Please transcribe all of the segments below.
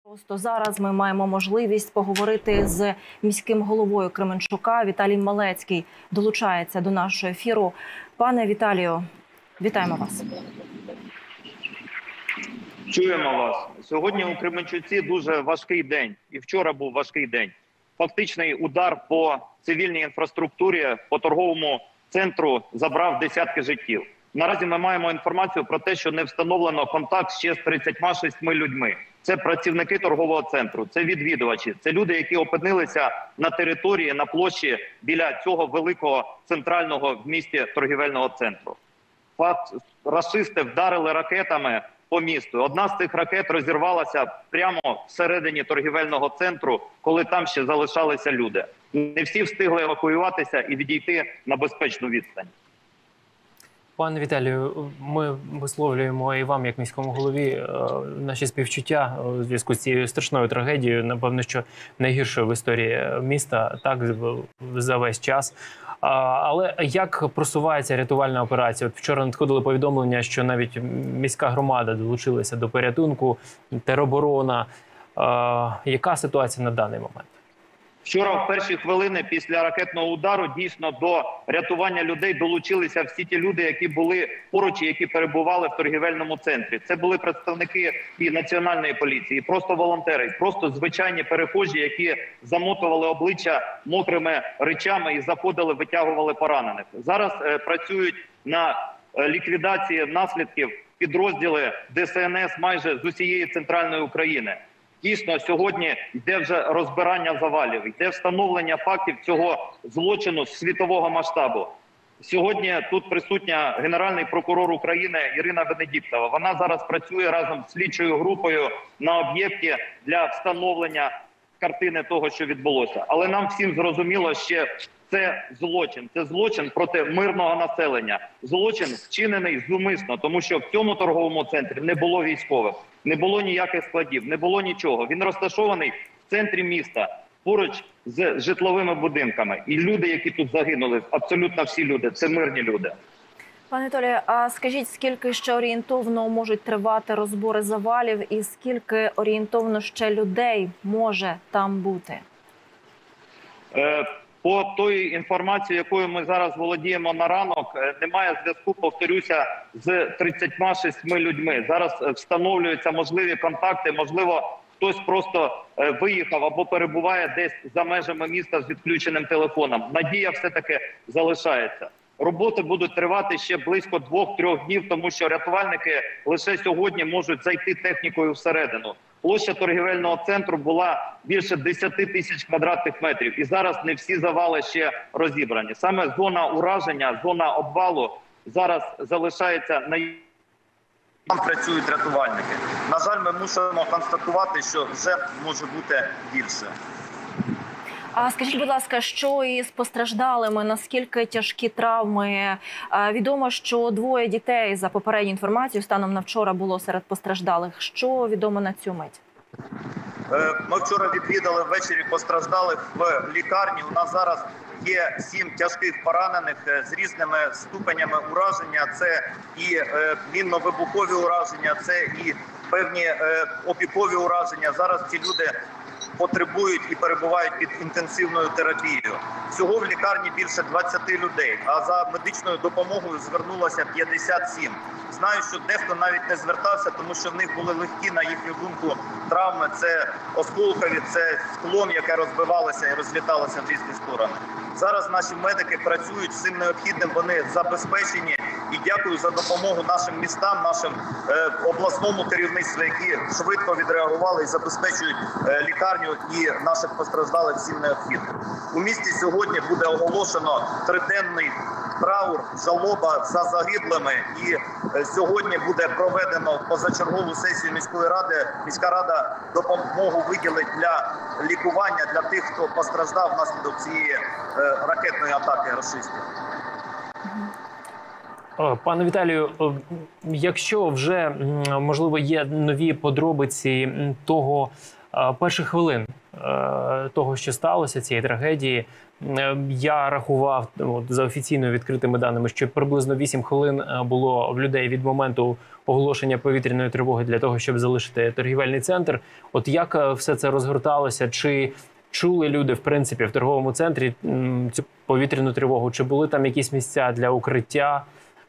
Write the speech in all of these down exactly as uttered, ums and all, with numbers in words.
Просто зараз ми маємо можливість поговорити з міським головою Кременчука. Віталій Малецький долучається до нашого ефіру. Пане Віталію, вітаємо вас. Чуємо вас. Сьогодні у Кременчуці дуже важкий день. І вчора був важкий день. Фактичний удар по цивільній інфраструктурі, по торговому центру забрав десятки життів. Наразі ми маємо інформацію про те, що не встановлено контакт ще з тридцятьма шістьма людьми. Це працівники торгового центру, це відвідувачі, це люди, які опинилися на території, на площі біля цього великого центрального в місті торгівельного центру. Факт, рашисти вдарили ракетами по місту. Одна з цих ракет розірвалася прямо всередині торгівельного центру, коли там ще залишалися люди. Не всі встигли евакуюватися і відійти на безпечну відстань. Пане Віталію, ми висловлюємо і вам, як міському голові, наші співчуття у зв'язку з цією страшною трагедією, напевно, що найгіршою в історії міста, так, за весь час. Але як просувається рятувальна операція? От вчора надходили повідомлення, що навіть міська громада долучилася до порятунку, тероборона. Яка ситуація на даний момент? Вчора, в перші хвилини після ракетного удару, дійсно до рятування людей долучилися всі ті люди, які були поруч і які перебували в торгівельному центрі. Це були представники і Національної поліції, і просто волонтери, і просто звичайні перехожі, які замотували обличчя мокрими речами і заходили, витягували поранених. Зараз е, працюють на ліквідації наслідків підрозділи Де Се Ен Ес майже з усієї центральної України. Дійсно, сьогодні йде вже розбирання завалів, йде встановлення фактів цього злочину світового масштабу. Сьогодні тут присутня Генеральний прокурор України Ірина Венедіктова. Вона зараз працює разом з слідчою групою на об'єкті для встановлення картини того, що відбулося. Але нам всім зрозуміло, що це злочин. Це злочин проти мирного населення. Злочин вчинений зумисно, тому що в цьому торговому центрі не було військових, не було ніяких складів, не було нічого. Він розташований в центрі міста, поруч з житловими будинками. І люди, які тут загинули, абсолютно всі люди, це мирні люди. Пане Віталію, а скажіть, скільки ще орієнтовно можуть тривати розбори завалів і скільки орієнтовно ще людей може там бути? Е По тої інформації, якою ми зараз володіємо на ранок, немає зв'язку, повторюся, з тридцятьма шістьма людьми. Зараз встановлюються можливі контакти, можливо, хтось просто виїхав або перебуває десь за межами міста з відключеним телефоном. Надія все-таки залишається. Роботи будуть тривати ще близько двох-трьох днів, тому що рятувальники лише сьогодні можуть зайти технікою всередину. Площа торгівельного центру була більше десяти тисяч квадратних метрів. І зараз не всі завали ще розібрані. Саме зона ураження, зона обвалу зараз залишається на... Там працюють рятувальники. На жаль, ми мусимо констатувати, що жертв може бути більше. А скажіть, будь ласка, що із постраждалими, наскільки тяжкі травми? Відомо, що двоє дітей, за попередньою інформацією, станом на вчора було серед постраждалих. Що відомо на цю мить? Ми вчора відвідали ввечері постраждалих в лікарні. У нас зараз є сім тяжких поранених з різними ступенями ураження. Це і мінно-вибухові ураження, це і певні опікові ураження. Зараз ці люди потребують і перебувають під інтенсивною терапією. Всього в лікарні більше двадцяти людей, а за медичною допомогою звернулося п'ятдесят сім. Знаю, що дехто навіть не звертався, тому що в них були легкі, на їхню думку, травми. Це осколкові, це склом, яке розбивалося і розліталося в різні сторони. Зараз наші медики працюють з цим необхідним, вони забезпечені. І дякую за допомогу нашим містам, нашим е, обласному керівництву, які швидко відреагували і забезпечують е, лікарню і наших постраждалих всім необхідним. У місті сьогодні буде оголошено триденний траур, жалоба за загиблими. І е, сьогодні буде проведено позачергову сесію міської ради. Міська рада допомогу виділить для лікування для тих, хто постраждав внаслідок цієї е, ракетної атаки рашистів. Пане Віталію, якщо вже, можливо, є нові подробиці того перших хвилин того, що сталося, цієї трагедії. Я рахував от, за офіційно відкритими даними, що приблизно вісім хвилин було в людей від моменту оголошення повітряної тривоги для того, щоб залишити торгівельний центр. От як все це розгорталося? Чи чули люди, в принципі, в торговому центрі цю повітряну тривогу? Чи були там якісь місця для укриття?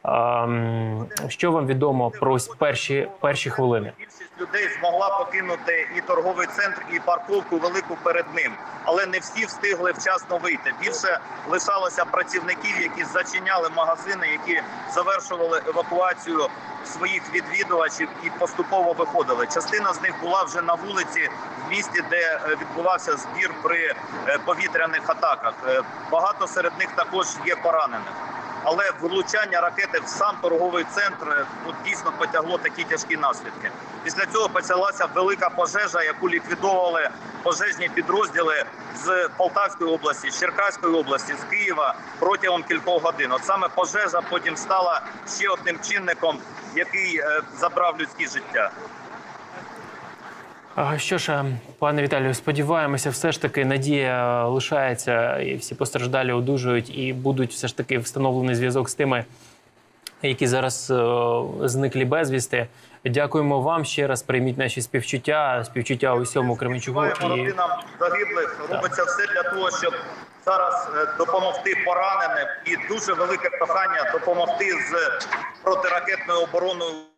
Що вам відомо про перші, перші хвилини? Більшість людей змогла покинути і торговий центр, і парковку велику перед ним. Але не всі встигли вчасно вийти. Більше лишалося працівників, які зачиняли магазини, які завершували евакуацію своїх відвідувачів і поступово виходили. Частина з них була вже на вулиці в місті, де відбувався збір при повітряних атаках. Багато серед них також є поранених. Але влучання ракети в сам торговий центр от, дійсно потягло такі тяжкі наслідки. Після цього почалася велика пожежа, яку ліквідовували пожежні підрозділи з Полтавської області, з Черкаської області, з Києва протягом кількох годин. От саме пожежа потім стала ще одним чинником, який е, забрав людське життя. Що ж, пане Віталію, сподіваємося, все ж таки надія лишається, і всі постраждалі одужують, і будуть все ж таки встановлений зв'язок з тими, які зараз е, зниклі безвісти. Дякуємо вам ще раз, прийміть наші співчуття, співчуття усьому Кременчугу. І родинам загиблих. Робиться все для того, щоб зараз допомогти пораненим, і дуже велике прохання допомогти з протиракетною обороною.